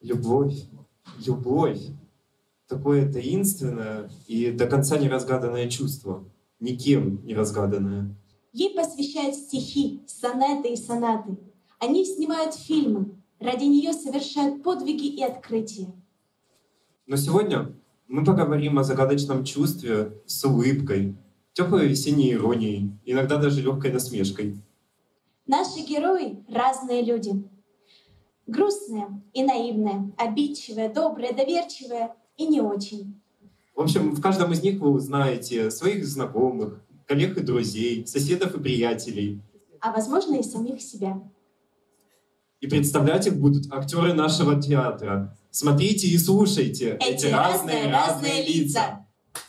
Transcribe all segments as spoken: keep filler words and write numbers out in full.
Любовь, любовь. Такое таинственное и до конца не разгаданное чувство. Никем не разгаданное. Ей посвящают стихи, сонеты и сонаты. Они снимают фильмы. Ради нее совершают подвиги и открытия. Но сегодня мы поговорим о загадочном чувстве с улыбкой, теплой весенней иронией, иногда даже легкой насмешкой. Наши герои — разные люди. Грустные и наивные, обидчивые, добрые, доверчивые и не очень. В общем, в каждом из них вы узнаете своих знакомых, коллег и друзей, соседов и приятелей. А возможно и самих себя. И представлять их будут актеры нашего театра. Смотрите и слушайте эти, эти разные, разные лица.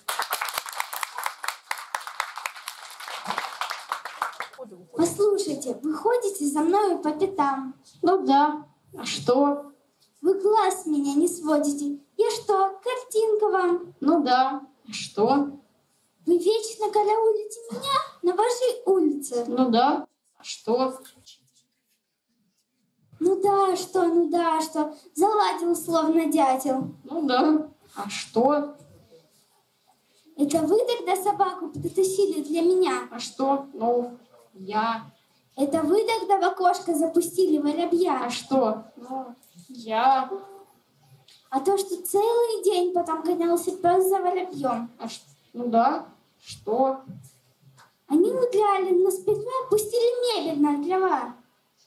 Послушайте, вы ходите за мною по пятам. Ну да. А что? Вы глаз с меня не сводите. Я что, картинка вам? Ну да. А что? Вы вечно караулите меня на вашей улице. Ну да. А что? Ну да, что, ну да, что. Заладил словно дятел. Ну да. А что? Это вы тогда собаку притащили для меня? А что? Ну, я. Это вы тогда в окошко запустили воробья? А что? Ну, я. А то, что целый день потом гонялся пес за воробьем. А что? Ну да. Что? Они удрали, но спиной опустили мебель на дрова.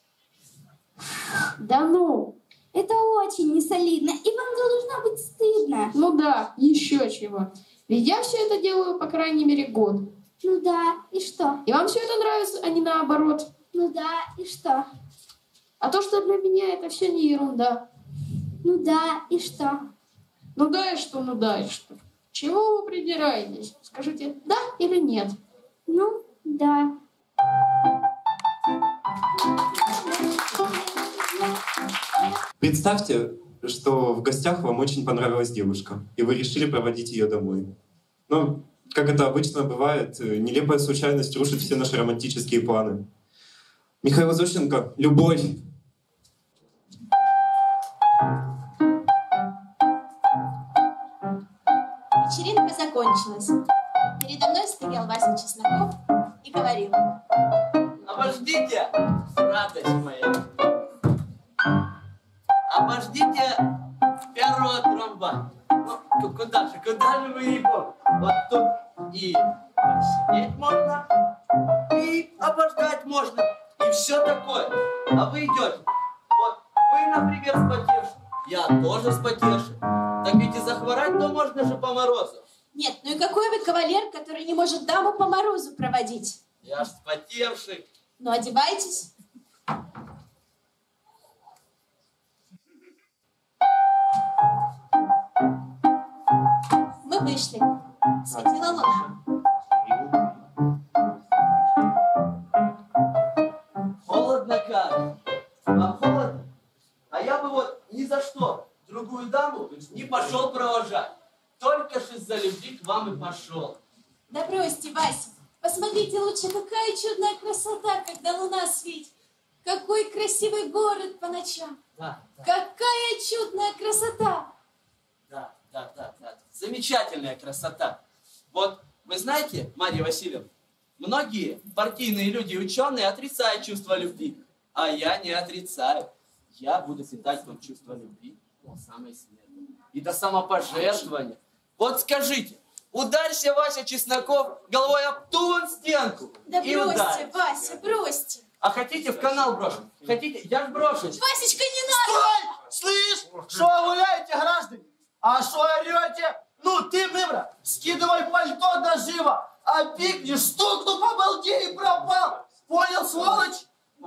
Да ну! Это очень несолидно, и вам должно быть стыдно. Ну да, еще чего. Ведь я все это делаю, по крайней мере, год. Ну да, и что? И вам все это нравится, а не наоборот? Ну да, и что? А то, что для меня это все не ерунда. Ну да, и что? Ну да, и что, ну да, и что? Чего вы придираетесь? Скажите, да или нет? Ну, да. Представьте, что в гостях вам очень понравилась девушка, и вы решили проводить ее домой. Но, как это обычно бывает, нелепая случайность рушит все наши романтические планы. Михаил Зощенко «Любовь». Вечеринка закончилась. Передо мной стоял Вася Чесноков и говорил: обождите, радость моя. Обождите первого тромба. Ну, куда же, куда же вы его? Вот тут и посидеть можно, и обождать можно, и все такое. А вы идете. Вот вы, например, спотевший. Я тоже спотевший. Так ведь и захворать-то можно же по морозу. Нет, ну и какой вы кавалер, который не может даму по морозу проводить? Я ж спотевший. Ну, одевайтесь. Мы вышли. Светила луна. Холодно как? Вам холодно? А я бы вот ни за что другую даму не пошел провожать. Только ж из-за любви к вам и пошел. Да бросьте, Вася. Посмотрите лучше, какая чудная красота, когда луна светит. Какой красивый город по ночам. Да, да. Какая чудная красота. Да, да, да, да. Замечательная красота. Вот, вы знаете, Марья Васильевна, многие партийные люди и ученые отрицают чувство любви. А я не отрицаю. Я буду питать вам чувство любви до самой смерти. И до самопожертвования. Вот скажите, ударься, Вася Чесноков, головой об ту вон стенку. Да и бросьте, ударь. Вася, бросьте. А хотите, в канал брошу? Хотите? Я ж брошусь. Васечка, не надо! Стой! Слышь, что гуляете, граждане? А что орете? Ну, ты, мымра, скидывай пальто до живо, а пикнешь, стукну по балде и пропал. Понял, сволочь?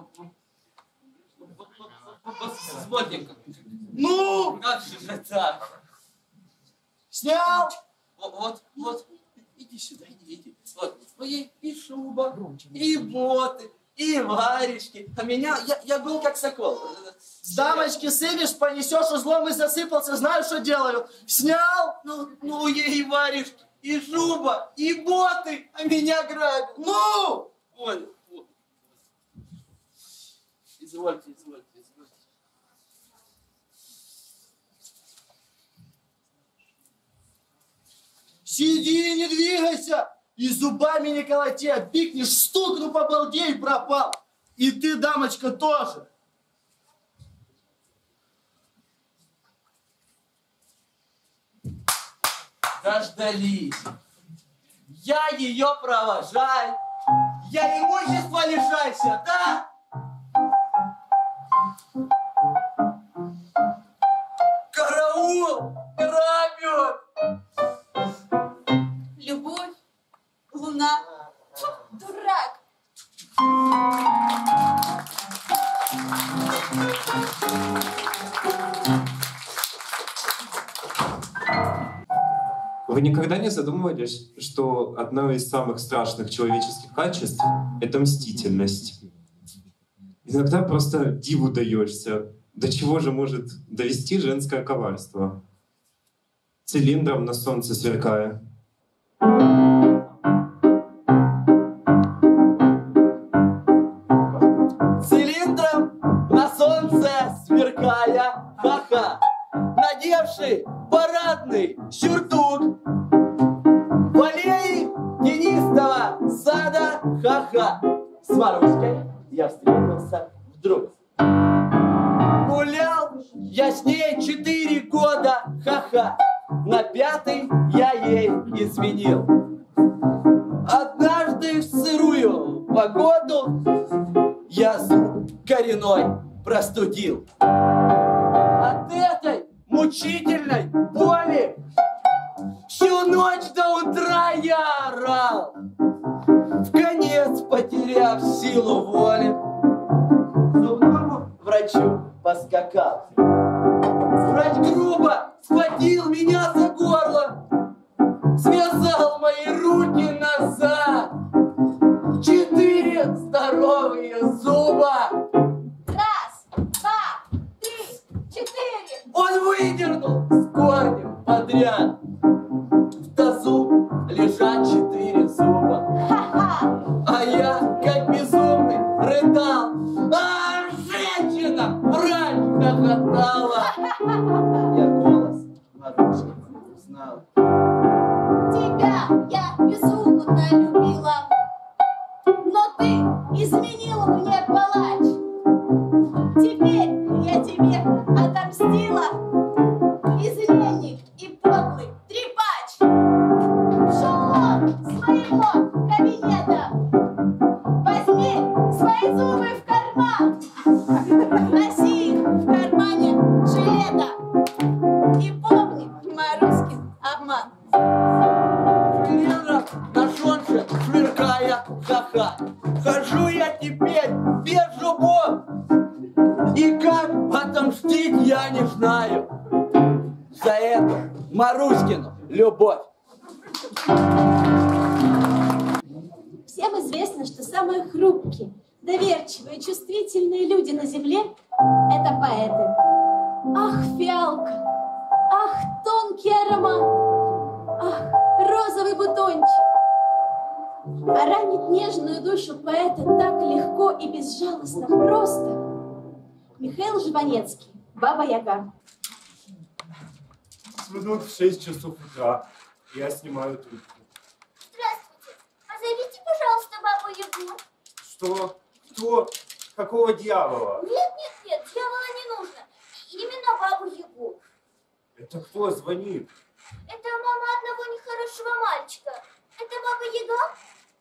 Сводненько. Ну? Как же так? Снял? Вот, вот, вот. Иди сюда, иди, иди. Вот, твоей и шуба, и боты, и варежки. А меня, я, я был как сокол. С дамочки сымешь, понесешь узлом и засыпался, знаю, что делаю. Снял? Ну, ну, ей варежки, и шуба, и боты, а меня грабят. Ну! Понял, понял. Извольте, извольте, извольте. Сиди и не двигайся. И зубами не колоти, а пикнешь, стукну по балде и пропал. И ты, дамочка, тоже. Дождались. Я ее провожаю. Я имущества лишайся, да? Караул! Грабят! Любовь, луна, фу, дурак. Вы никогда не задумывались, что одно из самых страшных человеческих качеств — это мстительность? Иногда просто диву даешься, до чего же может довести женское коварство. Цилиндром на солнце сверкая. Цилиндром на солнце сверкая, ха-ха, надевший парадный сюртук, в аллее тенистого сада, ха-ха, с Маруськой я встретился вдруг. Гулял я с ней четыре года, ха-ха, на пятый я ей изменил. Однажды в сырую погоду я зуб коренной простудил. От этой мучительной боли всю ночь до утра я орал, вконец потеряв силу воли, к зубному врачу поскакал. Врач грубо схватил меня за горло, связал мои руки назад. Четыре здоровые зуба. Раз, два, три, четыре. Он выдернул с корнем подряд. В тазу лежат четыре зуба. Ха-ха. А я, как безумный, рыдал. А женщина, врач, хохотала. Я голос Марушки узнал. Тебя я безумно любила, но ты изменил мне, палач. Теперь я тебе отомстила, изменник и подлый трепач. Шел он с моего кабинета, возьми свои зубы в карман, носи их в кармане жилета и помни Маруськин обман. Цилиндром на солнце сверкая, ха-ха. Хожу я теперь без зубов. И как отомстить я не знаю за эту Маруськину любовь. Всем известно, что самые хрупкие, доверчивые, чувствительные люди на земле — это поэты. Ах, фиалка! Ах, тонкий аромат! Ах, розовый бутончик! А ранить нежную душу поэта так легко и безжалостно просто. Михаил Жванецкий, Баба-Яга. Звонок в шесть часов утра. Я снимаю трубку. Здравствуйте. Позовите, пожалуйста, Бабу-Ягу. Что? Кто? Какого дьявола? Нет, нет, нет, дьявола не нужно. Именно Бабу-Ягу. Это кто звонит? Это мама одного нехорошего мальчика. Это Баба-Яга?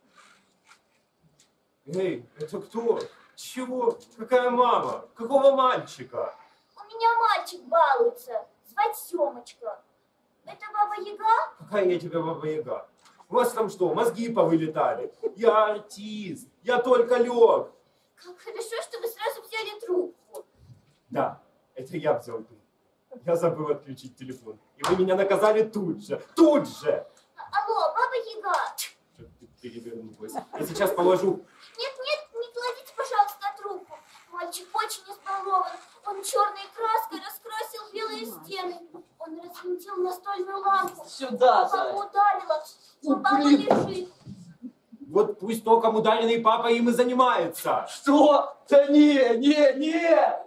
Эй, это кто? Чего? Какая мама? Какого мальчика? У меня мальчик балуется. Звать Семочка. Это Баба-Яга? Какая я тебе Баба-Яга? У вас там что, мозги повылетали? Я артист, я только лег. Как хорошо, что вы сразу взяли трубку. Да, это я взял трубку. Я забыл отключить телефон. И вы меня наказали тут же. Тут же! А- Алло, Баба-Яга. Что ты перевернулась? Я сейчас положу. Нет, нет, не кладите, пожалуйста, трубку. Мальчик очень избалован. Он черной краской раскрасил белые стены. Он развинтил настольную лампу. Сюда, Папа Зай. ударила. Папа лежит. Вот пусть током ударенный папа им и занимается. Что? Да не, не, не!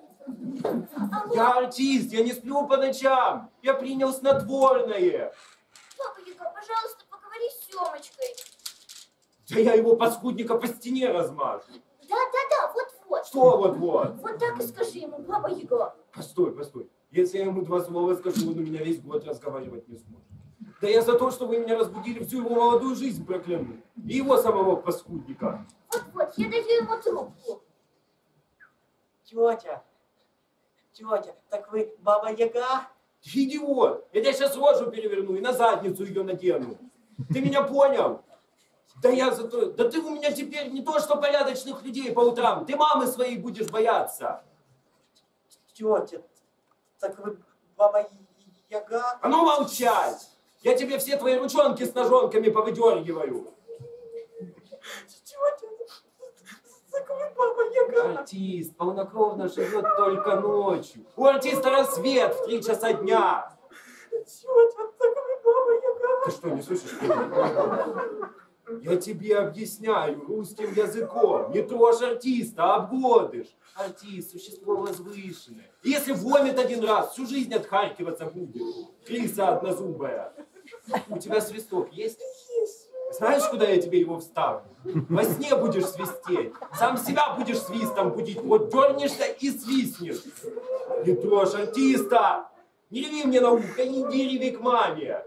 Я артист, я не сплю по ночам. Я принял снотворное. Баба-Яга, пожалуйста, поговори с Семочкой. Да я его паскудника по стене размажу. Да-да-да, вот-вот. Что вот-вот? Вот так и скажи ему, Баба Яга. Постой, постой. Если я ему два слова скажу, он у меня весь год разговаривать не сможет. Да я за то, что вы меня разбудили, всю его молодую жизнь прокляну. И его самого паскудника. Вот-вот, я даю ему трубку. Тетя, тетя, так вы Баба Яга? Идиот! Я тебя сейчас рожу переверну и на задницу ее надену. Ты меня понял? Да я за то... Да ты у меня теперь не то, что порядочных людей по утрам. Ты мамы своей будешь бояться. Тетя, так вы Баба Яга? А ну молчать! Я тебе все твои ручонки с ножонками повыдергиваю. Тетя, так вы Баба Яга? Артист полнокровно живет только ночью. У артиста рассвет в три часа дня. Тетя, так вы Баба Яга? Ты что, не слышишь? Я тебе объясняю русским языком. Не трожь артиста, обгодишь. Артист – существо возвышенное. Если вомит один раз, всю жизнь отхаркиваться будет. Крыса однозубая. У тебя свисток есть? Есть. Знаешь, куда я тебе его вставлю? Во сне будешь свистеть. Сам себя будешь свистом будить. Вот дернешься и свистнешь. Не трожь артиста. Не реви мне на ухо, иди реви к маме.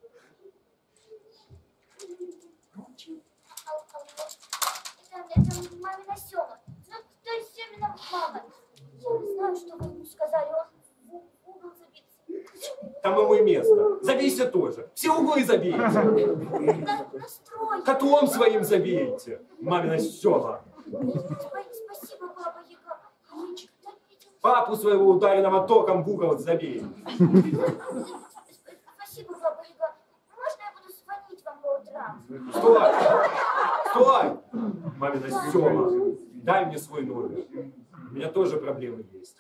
Это, это мамина Сема. Ну, то есть Семина мама. Я не знаю, что вы ему сказали. Он в угол забился. Там ему и место. Забейся тоже. Все углы забейте. На, настрой. Котом своим забейте. Мамина Сема. Спасибо, Баба Яга. Да, Папу своего ударенного током в угол забей. спасибо, Баба Яга. Можно я буду звонить вам по утрам? Стой! Стой! Мамина Сема, дай мне свой номер. У меня тоже проблемы есть.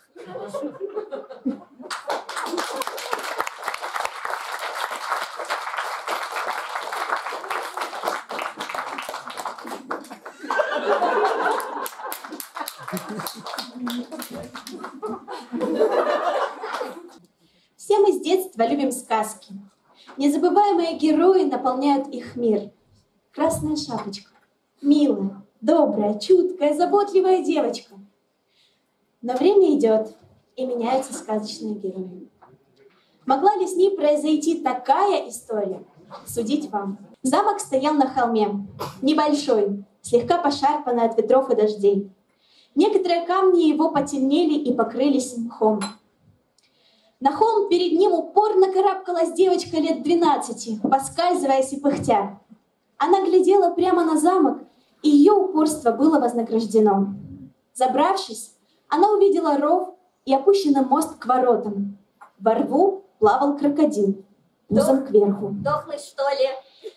Все мы с детства любим сказки. Незабываемые герои наполняют их мир. Красная шапочка. Милая, добрая, чуткая, заботливая девочка. Но время идет, и меняются сказочные герои. Могла ли с ней произойти такая история? Судить вам. Замок стоял на холме, небольшой, слегка пошарпанный от ветров и дождей. Некоторые камни его потемнели и покрылись мхом. На холм перед ним упорно карабкалась девочка лет двенадцати, поскальзываясь и пыхтя. Она глядела прямо на замок, и ее упорство было вознаграждено. Забравшись, она увидела ров и опущенный мост к воротам. Во рву плавал крокодил, пузом кверху. Дохлый, что ли?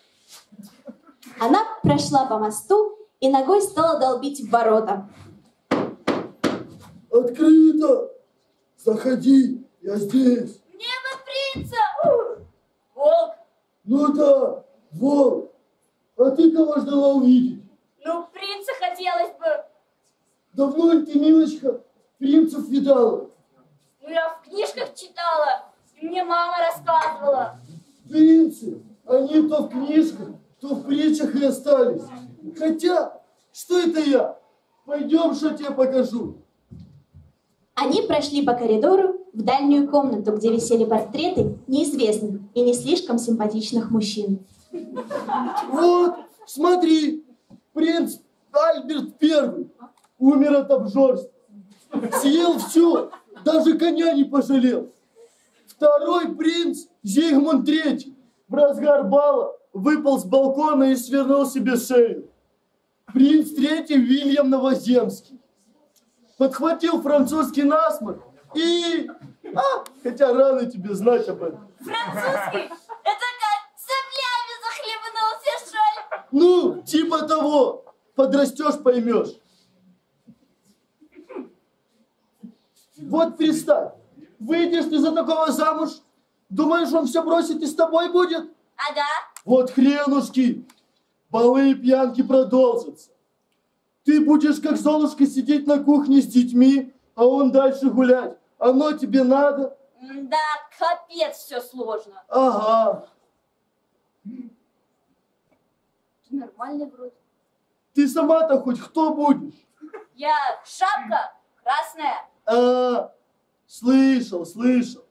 Она прошла по мосту и ногой стала долбить в ворота. Открыто! Заходи, я здесь. Небо принца! Волк! Ну да, волк. А ты кого ждала увидеть? Ну, принца хотелось бы. Давно ли ты, милочка, принцев видала? Ну, я в книжках читала, и мне мама рассказывала. Принцы, они то в книжках, то в притчах и остались. Хотя, что это я? Пойдем, что тебе покажу. Они прошли по коридору в дальнюю комнату, где висели портреты неизвестных и не слишком симпатичных мужчин. Вот, смотри, принц Альберт Первый умер от обжорства. Съел все, даже коня не пожалел. Второй принц Зигмунд Третий в разгар бала выпал с балкона и свернул себе шею. Принц Третий Вильям Новоземский подхватил французский насморк и... А, хотя рано тебе знать об этом. Французский? Это как соплями захлебнулся, что ли? Ну, типа того. Подрастешь, поймешь. Вот представь, выйдешь ты за такого замуж, думаешь, он все бросит и с тобой будет? Ага. Вот хренушки, балы и пьянки продолжатся. Ты будешь как Золушка сидеть на кухне с детьми, а он дальше гулять. Оно тебе надо? Да, капец, все сложно. Ага. нормальный вроде. Ты сама-то хоть кто будешь? Я шапка красная. А, слышал, слышал.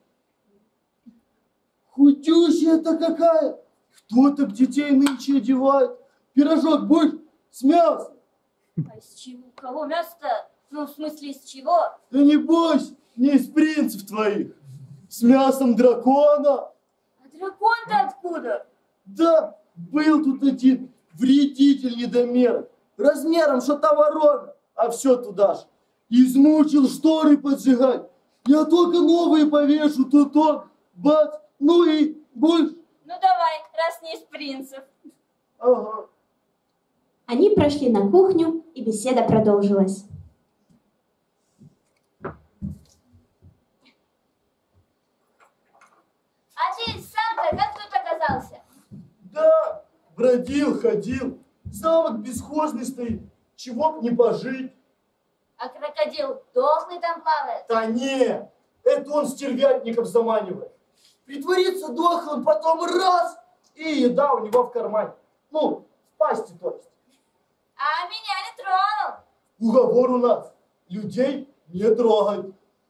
Худющая-то какая. Кто так детей нынче одевает? Пирожок будешь с мясом? А из чего? Кого мясо-то? Ну, в смысле, из чего? Да не бойся, не из принцев твоих. С мясом дракона. А дракон-то откуда? Да, был тут один вредитель недомерок. Размером что-то ворона, а все туда же. Измучил шторы поджигать. Я только новые повешу, тут он, бац, ну и больше. Ну давай, раз не из принцев. Ага. Они прошли на кухню, и беседа продолжилась. А ты сам-то как тут оказался? Да, бродил, ходил. Замок бесхозный стоит. Чего б не пожить. А крокодил дохлый там плавает? Да не, это он стервятников заманивает. Притворится дохлым, потом раз, и еда у него в кармане. Ну, в пасти, то есть. А меня не тронул. Уговор у нас. Людей не трогать.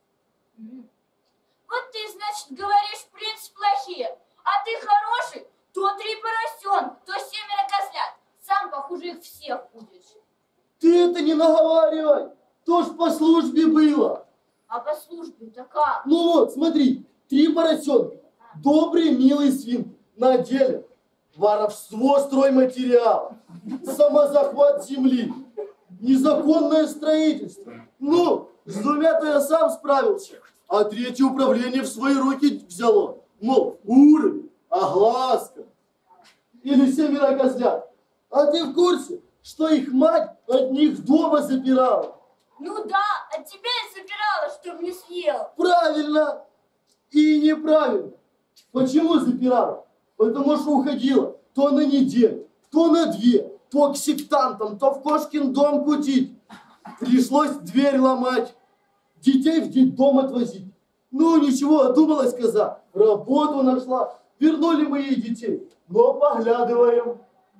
Вот ты, значит, говоришь, принцы плохие, а ты хороший, то три поросенка, то семеро козлят. Сам, похуже, их всех будешь. Ты это не наговаривай. То ж по службе было. А по службе-то как? Ну вот, смотри, три поросенка. Добрые, милые свинки. На деле воровство стройматериала, самозахват земли, незаконное строительство. Ну, с двумя-то я сам справился, а третье управление в свои руки взяло. Мол, уровень, огласка. Или семеро козлят. А ты в курсе, что их мать от них дома запирала? Ну да, от тебя и забирала, чтоб не съел. Правильно и неправильно. Почему запирала? Потому что уходила то на неделю, то на две, то к сектантам, то в кошкин дом кутить. Пришлось дверь ломать, детей в детдом отвозить. Ну ничего, одумалась коза, работу нашла, вернули мы ей детей, но поглядываем.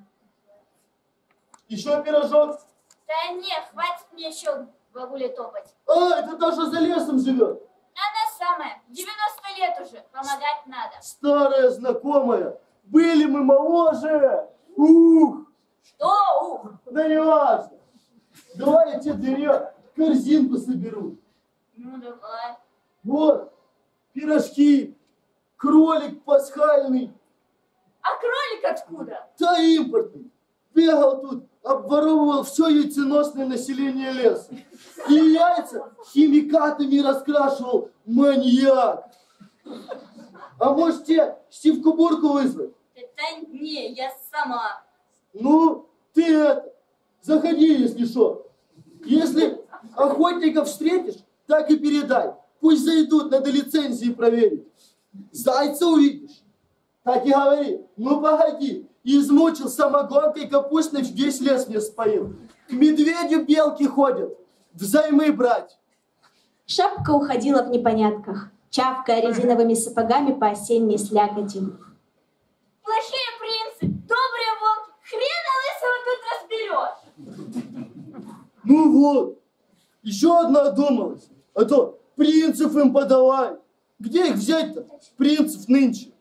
Еще пирожок? Да не, хватит мне еще бабуле топать. А, это та, что за лесом живет. Она самая, девяносто лет уже, помогать надо. Старая знакомая. Были мы моложе. Ух! Что, ух? Да не важно. Давай я тебе для нее корзинку соберу. Ну давай. Вот, пирожки, кролик пасхальный. А кролик откуда? Да импортный. Бегал тут, обворовывал все яйценосное население леса. И яйца химикатами раскрашивал. Маньяк. А может тебе Стивку-бурку вызвать? Это не, я сама. Ну, ты это, заходи, если что. Если охотников встретишь, так и передай. Пусть зайдут, надо лицензии проверить. Зайца увидишь, так и говори. Ну, погоди, измучил самогонкой капустной, весь лес мне споил. К медведю белки ходят, взаймы брать. Шапка уходила в непонятках, чавкая резиновыми сапогами по осенней слякоти. Плохие принцы, добрые волки, хрена лысого тут разберешь. Ну вот, еще одна одумалась, а то принцев им подавай. Где их взять-то, принцев нынче?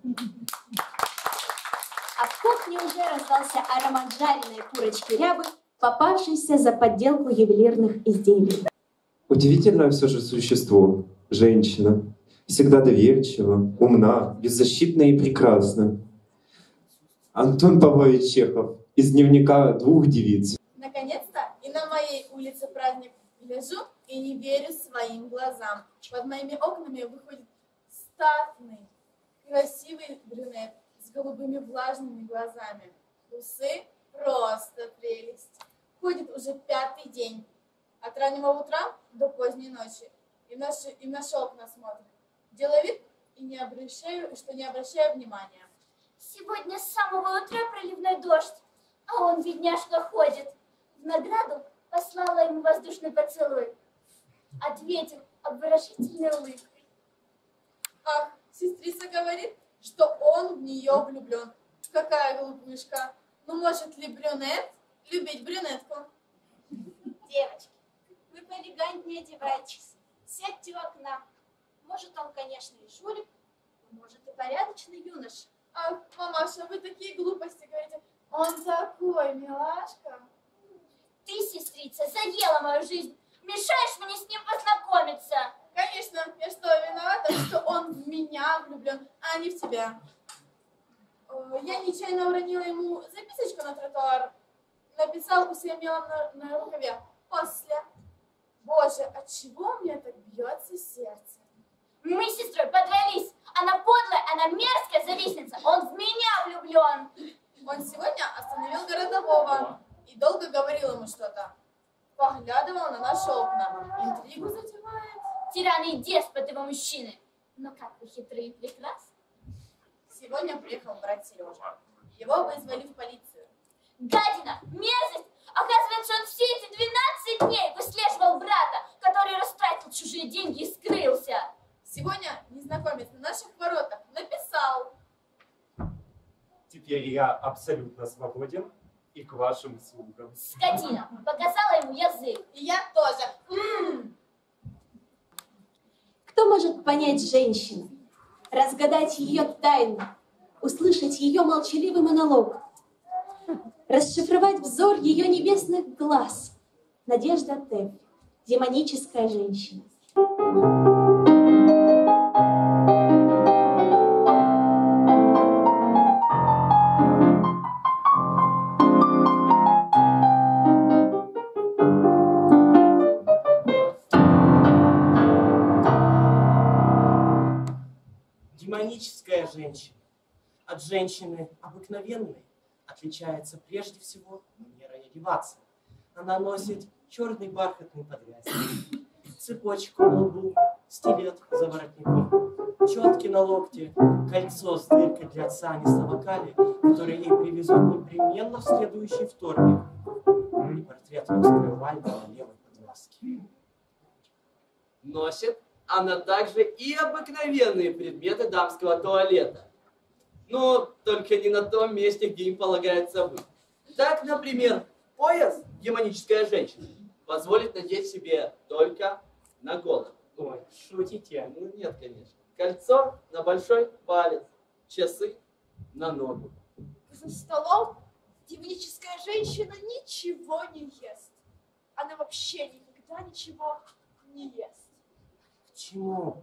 А в кухне уже раздался аромат жареной курочки рябы, попавшейся за подделку ювелирных изделий. Удивительное все же существо — женщина. Всегда доверчива, умна, беззащитна и прекрасна. Антон Павлович Чехов из дневника двух девиц. Наконец-то и на моей улице праздник. Лежу и не верю своим глазам. Под моими окнами выходит статный, красивый брюнет с голубыми влажными глазами. Усы просто прелесть. Ходит уже пятый день. От раннего утра до поздней ночи. И в наши, и в наши окна смотрит. Делаю вид, и не обращаю, что не обращаю внимания. Сегодня с самого утра проливной дождь, а он, бедняжка, ходит. В награду послала ему воздушный поцелуй. Ответил обворожительной улыбкой. Ах, сестрица говорит, что он в нее влюблен. Какая глупышка. Ну, может ли брюнет любить брюнетку? Девочки, вы поэлегантнее одевайтесь. Сядьте у окна. Может, он, конечно, и жулик, но может и порядочный юноша. Ах, мамаша, вы такие глупости говорите. Он такой, милашка. Ты, сестрица, заела мою жизнь. Мешаешь мне с ним познакомиться. Конечно, я что, виновата, что он в меня влюблен, а не в тебя. Э, Я нечаянно уронила ему записочку на тротуар. Написал усем мелом на, на рукаве. После. Боже, от чего у меня так бьется сердце? Мы с сестрой подрались. Она подлая, она мерзкая завистница. Он в меня влюблен. Он сегодня остановил городового и долго говорил ему что-то. Поглядывал на наши окна. Интригу затевает. Тираны и деспоты вы мужчины. Но как вы хитрые и прекрасны. Сегодня приехал брат Сережа. Его вызвали в полицию. Гадина, мерзость. Оказывается, он все эти двенадцать дней выслеживал брата, который растратил чужие деньги и скрылся. Сегодня незнакомец на наших воротах написал. Теперь я абсолютно свободен и к вашим услугам. Скотина, показала ему язык. И я тоже. М-м. Кто может понять женщину, разгадать ее тайну, услышать ее молчаливый монолог, расшифровать взор ее небесных глаз? Надежда Тэффи, демоническая женщина. Демоническая женщина от женщины обыкновенной отличается прежде всего манерой одеваться. Она носит черный бархатный подвязник, цепочку на лбу, стилет за воротником, четки на локте, кольцо с дыркой для сани самокали, которые ей привезут непременно в следующий вторник, и портрет Оскара Вальда на левой подвязке. Носит она также и обыкновенные предметы дамского туалета. Но только не на том месте, где им полагается быть. Так, например, пояс демоническая женщина позволит надеть себе только на голову. Ой, шутите? Ну нет, конечно. Кольцо на большой палец, часы на ногу. За столом демоническая женщина ничего не ест. Она вообще никогда ничего не ест. Почему?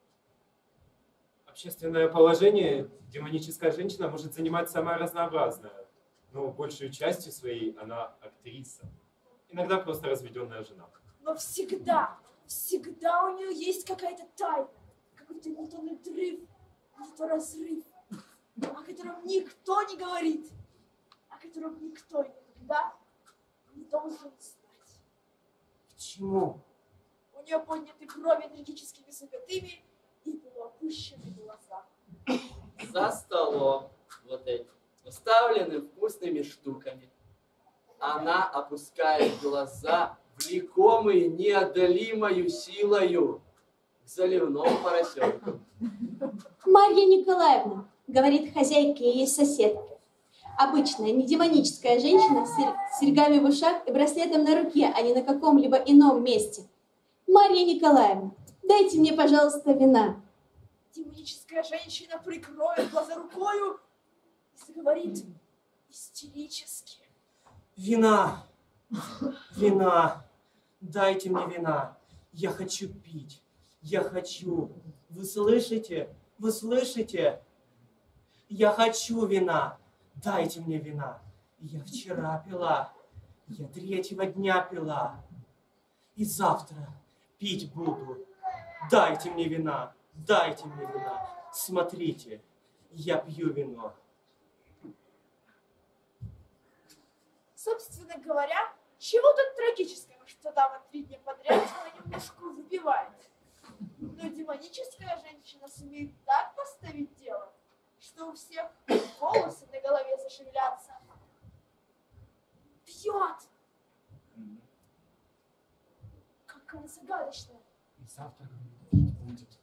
Общественное положение демоническая женщина может занимать самое разнообразное, но большей частью своей она актриса. Иногда просто разведенная жена. Но всегда, всегда у нее есть какая-то тайна, какой-то не то надрыв, не то разрыв, о котором никто не говорит, о котором никто никогда не должен знать. Почему? У нее подняты брови энергическими завитыми и полуопущенные глаза. За столом вот эти, уставлены вкусными штуками. Она опускает глаза, влекомые неодолимою силою, к заливному поросенку. Марья Николаевна, говорит хозяйка и ей соседка. Обычная, не демоническая женщина с серьгами в ушах и браслетом на руке, а не на каком-либо ином месте. Марья Николаевна, дайте мне, пожалуйста, вина. Демоническая женщина прикроет глаза рукою и заговорит истерически. Вина! Вина! Дайте мне вина! Я хочу пить! Я хочу! Вы слышите? Вы слышите? Я хочу вина! Дайте мне вина! Я вчера пила! Я третьего дня пила! И завтра пить буду! Дайте мне вина! Дайте мне вина! Смотрите! Я пью вино! Собственно говоря, чего тут трагического, что дама три дня подряд понемножку выпивает. Но демоническая женщина сумеет так поставить дело, что у всех волосы на голове зашевелятся. Пьет! Как она загадочная. И завтра пить будет.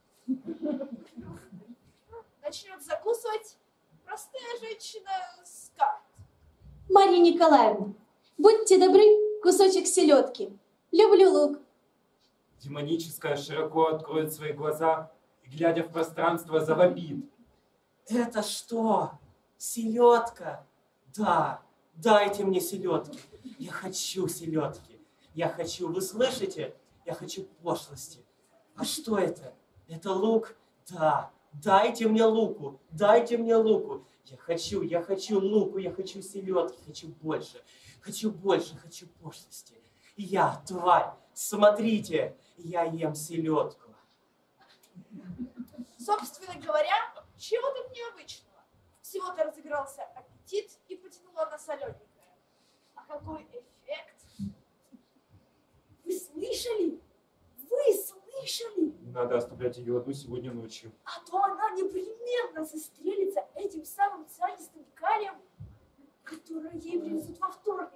Начнет закусывать простая женщина с карт. Марья Николаевна, будьте добры, кусочек селедки. Люблю лук. Демоническая широко откроет свои глаза и, глядя в пространство, завопит. Это что? Селедка? Да, дайте мне селедки. Я хочу селедки. Я хочу, вы слышите? Я хочу пошлости. А что это? Это лук? Да, дайте мне луку, дайте мне луку. Я хочу, я хочу луку, я хочу селедки, хочу больше. Хочу больше, хочу пошлости. Я, тварь, смотрите, я ем селедку. Собственно говоря, чего тут необычного? Всего-то разыгрался аппетит и потянуло на солененькое. А какой эффект? Вы слышали? Вы слышали? Не надо оставлять ее одну сегодня ночью. А то она непременно застрелится этим самым цианистым калием, которое ей принесут во вторник.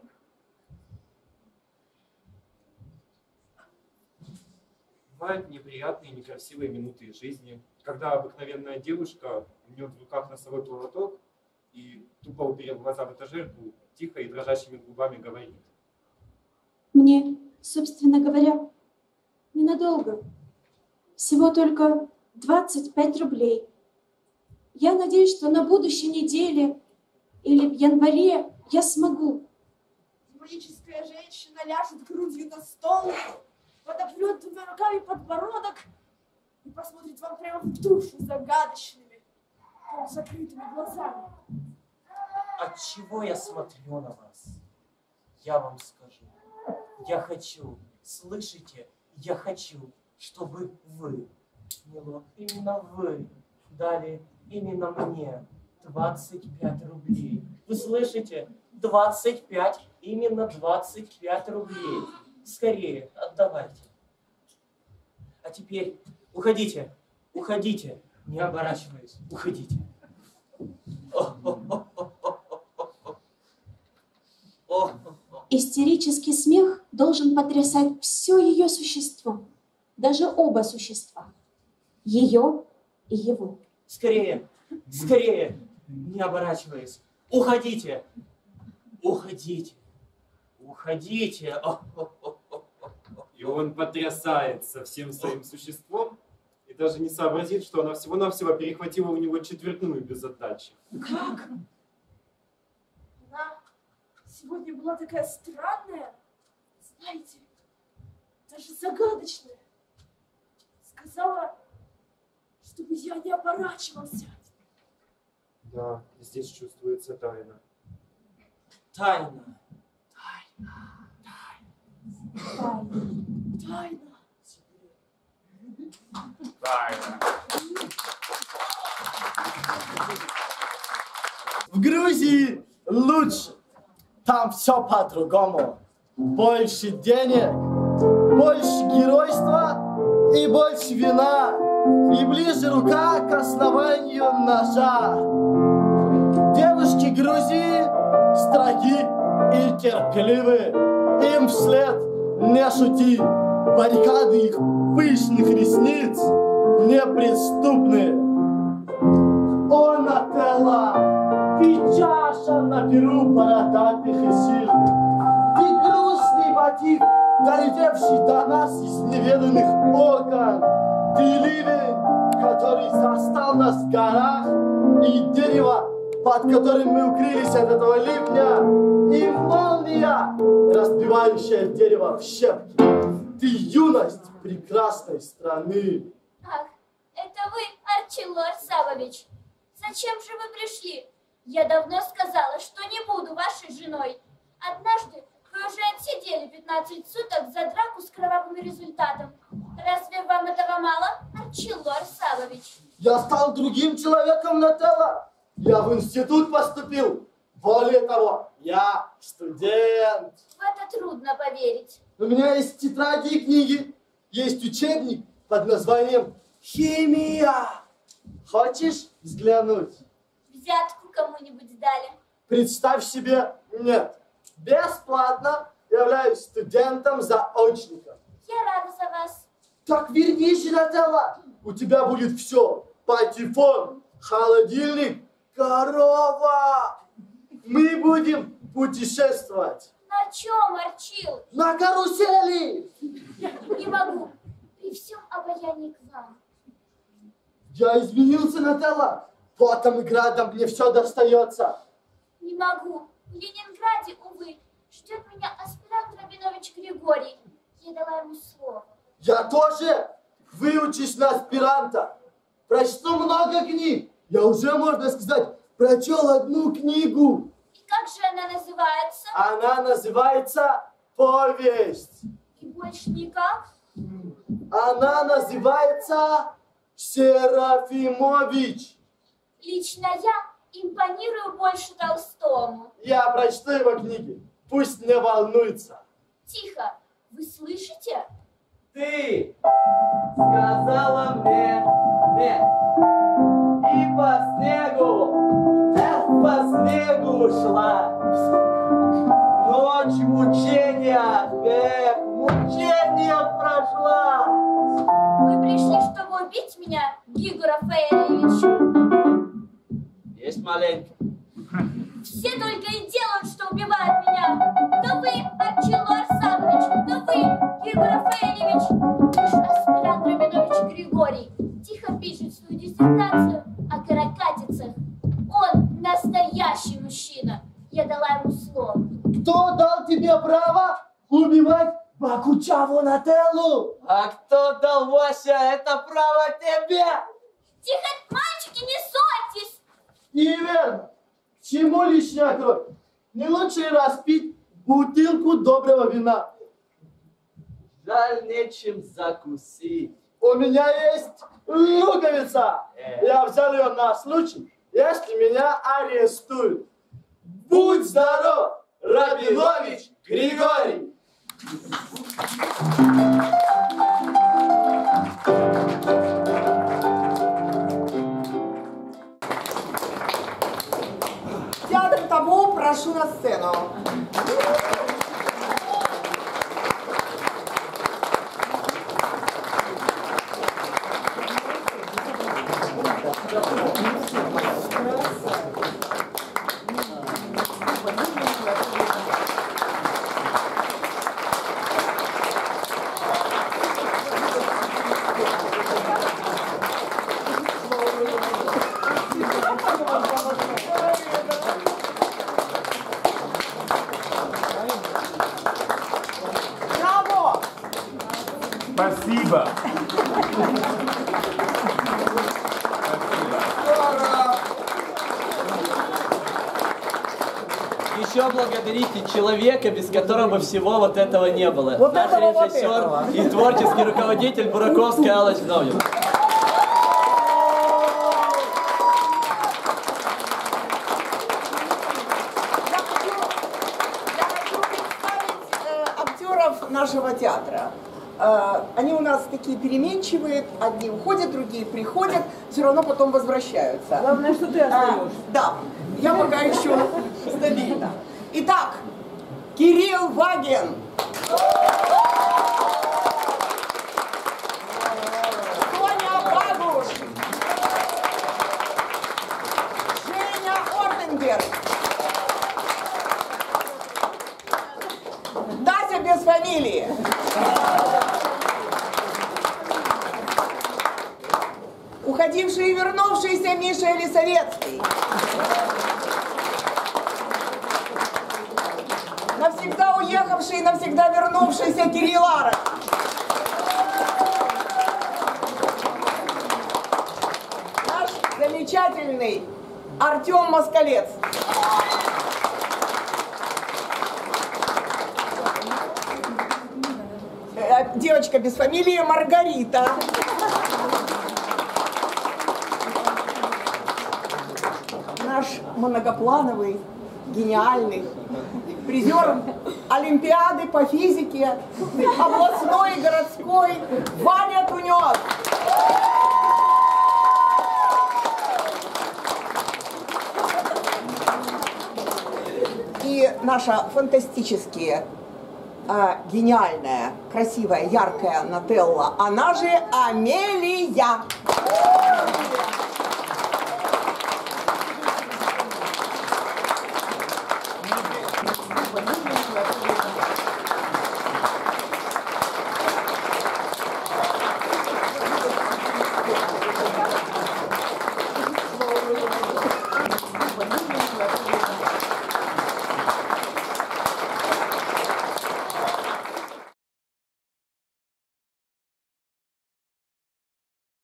Бывают неприятные, некрасивые минуты из жизни, когда обыкновенная девушка мнет в руках носовой платок и, тупо уперев глаза в этажерку, тихо и дрожащими губами говорит. Мне, собственно говоря, ненадолго. Всего только двадцать пять рублей. Я надеюсь, что на будущей неделе или в январе я смогу. Демоническая женщина ляжет грудью на стол, подопрет двумя руками подбородок и посмотрит вам прямо в душу загадочными, закрытыми глазами. Отчего я смотрю на вас? Я вам скажу. Я хочу, слышите, я хочу, чтобы вы, мило, именно вы дали именно мне двадцать пять рублей. Вы слышите? двадцать пять, именно двадцать пять рублей. Скорее, отдавайте. А теперь уходите, уходите, не оборачиваясь, уходите. Истерический смех должен потрясать все ее существо, даже оба существа, ее и его. Скорее, скорее, не оборачиваясь, уходите, уходите, уходите. И он потрясается всем своим существом и даже не сообразит, что она всего-навсего перехватила у него четвертную без отдачи. Как? Она сегодня была такая странная, знаете, даже загадочная. Сказала, чтобы я не оборачивался. Да, здесь чувствуется тайна. Тайна. Тайна. Тайна. В Грузии лучше. Там все по-другому. Больше денег, больше геройства и больше вина. И ближе рука к основанию ножа. Девушки Грузии строги и терпеливы. Им вслед не шути. Баррикады их пышных ресниц неприступны. О, Нателла, ты чаша на перу бородатых и сильных. Ты грустный мотив, долетевший до нас из неведанных окон. Ты ливень, который застал нас в горах, и дерево, под которым мы укрылись от этого ливня, и молния, разбивающая дерево в щепки. Ты юность прекрасной страны. Ах, это вы, Арчилор Савович. Зачем же вы пришли? Я давно сказала, что не буду вашей женой. Однажды вы уже отсидели пятнадцать суток за драку с кровавым результатом. Разве вам этого мало, Арчилор Савович? Я стал другим человеком, Нателла. Я в институт поступил. Более того, я студент. В это трудно поверить. У меня есть тетради и книги. Есть учебник под названием «Химия». Хочешь взглянуть? Взятку кому-нибудь дали? Представь себе, нет. Бесплатно являюсь студентом-заочником. Я рада за вас. Так вернись же, Нателла. У тебя будет все. Патефон, холодильник, корова. Мы будем путешествовать. На чем, Арчил? На карусели! Не могу. При всем обаянии к вам. Я извинился, Нателла. Потом и градом мне все достается. Не могу. В Ленинграде, увы, ждет меня аспирант Рабинович Григорий. Я дала ему слово. Я тоже выучусь на аспиранта. Прочту много книг. Я уже, можно сказать, прочел одну книгу. И как же она называется? Она называется «Повесть». И больше никак? Она называется «Серафимович». Лично я импонирую больше Толстому. Я прочту его книги. Пусть не волнуется. Тихо. Вы слышите? Ты сказала мне нет. И по снегу, эх, по снегу шла. Ночь в мучениях, эх, в мучениях прошла. Вы пришли, чтобы убить меня, Гигу Рафаэлевич? Есть маленько. Все только и делают, что убивают меня. То вы, Арчил Арсанович, то вы, Гигу Рафаэлевич. Наш аспирант Рабинович Григорий тихо пишет свою диссертацию о каракатицах. Он настоящий мужчина. Я дала ему слово. Кто дал тебе право убивать Бакучаву Нателлу? А кто дал, Вася, это право тебе? Тихо, мальчики, не ссорьтесь. Неверно. К чему лишняя кровь? Не лучше распить бутылку доброго вина. Жаль, нечем закусить. У меня есть луковица. Э. Я взял ее на случай, если меня арестуют. Будь здоров, Рабинович Григорий! Театр Табу, прошу на сцену. Браво! Спасибо. Еще благодарите человека, без которого всего вот этого не было. Вот Наш этого, вот режиссер этого. и творческий руководитель Бураковская Алла Зиновьевна. Актеров нашего театра. Э, Они у нас такие переменчивые, одни уходят, другие приходят, все равно потом возвращаются. Главное, что ты остаешься. А, да, я пока еще стабильна. Итак, Кирилл Вагин. Соня Багуш. Женя Орденберг. Дася без фамилии. Уходивший и вернувшийся Миша Елисаветский. Навсегда уехавший и навсегда вернувшийся Кирилл Арок. Наш замечательный Артем Москалец. Э, Девочка без фамилии Маргарита. Наш многоплановый, гениальный призер Олимпиады по физике, областной и городской Ваня Тунёс. И наша фантастически а, гениальная, красивая, яркая Нателла, она же Амелия.